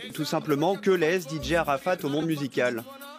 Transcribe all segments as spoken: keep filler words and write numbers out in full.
tout simplement, que laisse D J Arafat au monde musical?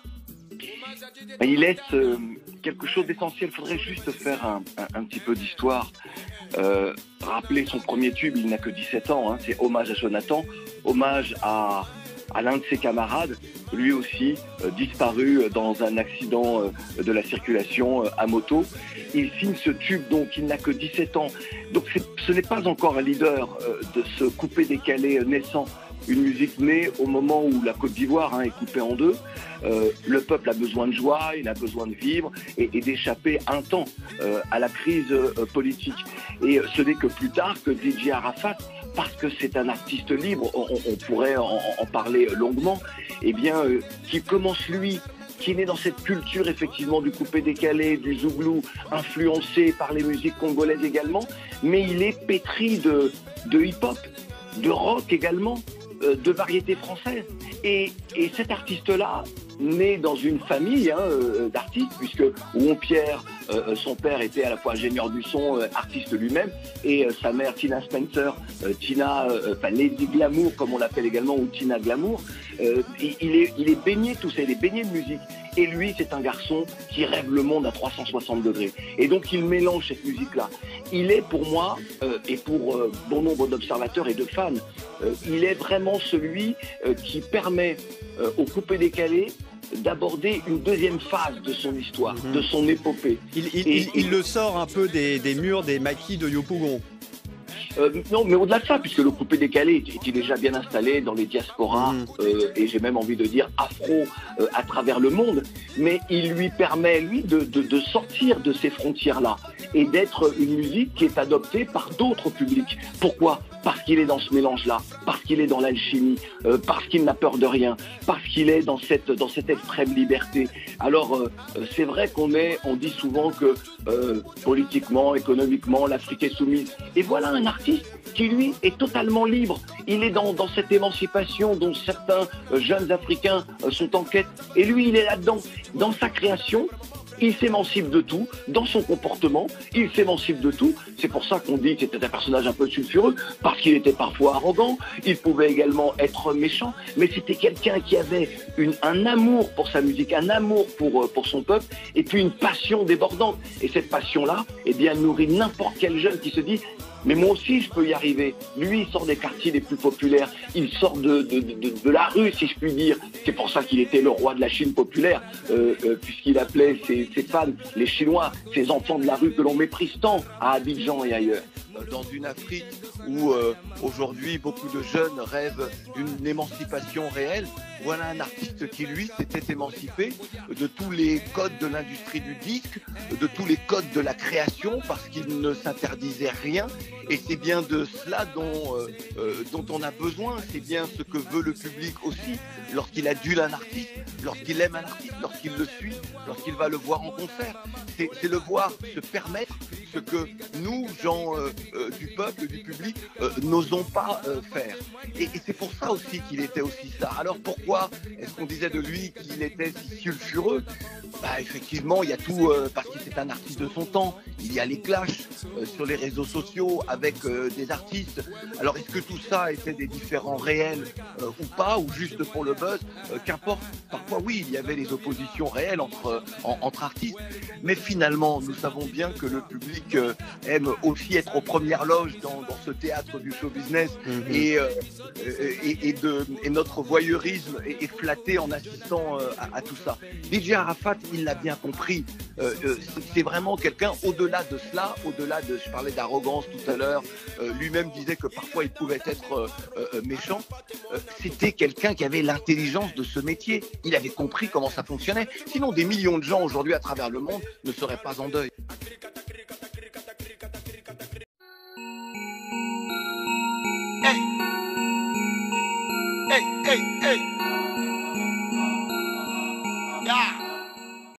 Il laisse euh, quelque chose d'essentiel. Il faudrait juste faire un, un, un petit peu d'histoire. Euh, rappeler son premier tube, il n'a que dix-sept ans, hein, c'est Hommage à Jonathan, hommage à, à l'un de ses camarades, lui aussi euh, disparu dans un accident euh, de la circulation euh, à moto. Il signe ce tube, donc il n'a que dix-sept ans. Donc ce n'est pas encore un leader euh, de ce coupé-décalé naissant. Une musique née au moment où la Côte d'Ivoire hein, est coupée en deux. Euh, le peuple a besoin de joie, il a besoin de vivre et, et d'échapper un temps euh, à la crise euh, politique. Et ce n'est que plus tard que D J Arafat, parce que c'est un artiste libre, on, on pourrait en, en parler longuement, eh bien, euh, qui commence lui, qui est né dans cette culture effectivement du coupé-décalé, du zouglou, influencé par les musiques congolaises également, mais il est pétri de, de hip-hop, de rock également, de variété française. Et, et cet artiste-là, né dans une famille hein, euh, d'artistes, puisque Ouon Pierre, euh, son père était à la fois ingénieur du son, euh, artiste lui-même, et euh, sa mère Tina Spencer, euh, Tina, euh, enfin Lady Glamour comme on l'appelle également, ou Tina Glamour, euh, il, est, il est baigné de tout ça, il est baigné de musique. Et lui, c'est un garçon qui rêve le monde à trois cent soixante degrés. Et donc, il mélange cette musique-là. Il est pour moi, euh, et pour euh, bon nombre d'observateurs et de fans, euh, il est vraiment celui euh, qui permet euh, au coupé-décalé d'aborder une deuxième phase de son histoire, mmh. de son épopée. Il, il, et, il, il le sort un peu des, des murs des maquis de Yopougon. Euh, non, mais au-delà de ça, puisque le coupé-décalé était déjà bien installé dans les diasporas, mmh. euh, et j'ai même envie de dire afro euh, à travers le monde, mais il lui permet, lui, de, de, de sortir de ces frontières-là et d'être une musique qui est adoptée par d'autres publics. Pourquoi ? Parce qu'il est dans ce mélange-là, parce qu'il est dans l'alchimie, euh, parce qu'il n'a peur de rien, parce qu'il est dans cette, dans cette extrême liberté. Alors, euh, c'est vrai qu'on est, on dit souvent que euh, politiquement, économiquement, l'Afrique est soumise. Et voilà un artiste qui, lui, est totalement libre. Il est dans, dans cette émancipation dont certains euh, jeunes Africains euh, sont en quête. Et lui, il est là-dedans. Dans sa création, il s'émancipe de tout, dans son comportement, il s'émancipe de tout. C'est pour ça qu'on dit que c'était un personnage un peu sulfureux, parce qu'il était parfois arrogant, il pouvait également être méchant, mais c'était quelqu'un qui avait une, un amour pour sa musique, un amour pour, pour son peuple, et puis une passion débordante. Et cette passion-là, eh bien, nourrit n'importe quel jeune qui se dit mais moi aussi, je peux y arriver. Lui, il sort des quartiers les plus populaires. Il sort de, de, de, de la rue, si je puis dire. C'est pour ça qu'il était le roi de la Chine populaire, euh, euh, puisqu'il appelait ses, ses fans, les Chinois, ces enfants de la rue que l'on méprise tant à Abidjan et ailleurs. Dans une Afrique où euh, aujourd'hui beaucoup de jeunes rêvent d'une émancipation réelle, voilà un artiste qui lui s'était émancipé de tous les codes de l'industrie du disque, de tous les codes de la création, parce qu'il ne s'interdisait rien. Et c'est bien de cela dont, euh, euh, dont on a besoin, c'est bien ce que veut le public aussi, lorsqu'il adule un artiste, lorsqu'il aime un artiste, lorsqu'il le suit, lorsqu'il va le voir en concert. C'est, c'est le voir se permettre ce que nous, gens euh, euh, du peuple, du public, euh, n'osons pas euh, faire. Et, et c'est pour ça aussi qu'il était aussi ça. Alors pourquoi est-ce qu'on disait de lui qu'il était si sulfureux ? Bah effectivement, il y a tout, euh, parce que c'est un artiste de son temps. Il y a les clashs euh, sur les réseaux sociaux avec euh, des artistes. Alors est-ce que tout ça était des différends réels euh, ou pas, ou juste pour le buzz ? euh, Qu'importe. Parfois oui, il y avait des oppositions réelles entre, euh, en, entre artistes. Mais finalement, nous savons bien que le public euh, aime aussi être aux premières loges dans, dans ce théâtre du show business. Mm-hmm. et, euh, et, et, de, et notre voyeurisme est, est flatté en assistant euh, à, à tout ça. D J Arafat, il l'a bien compris. Euh, euh, c'est vraiment quelqu'un au-delà de cela, au-delà de, je parlais d'arrogance tout à l'heure, euh, lui-même disait que parfois il pouvait être euh, euh, méchant. Euh, c'était quelqu'un qui avait l'intelligence de ce métier. Il avait compris comment ça fonctionnait. Sinon, des millions de gens aujourd'hui à travers le monde ne seraient pas en deuil.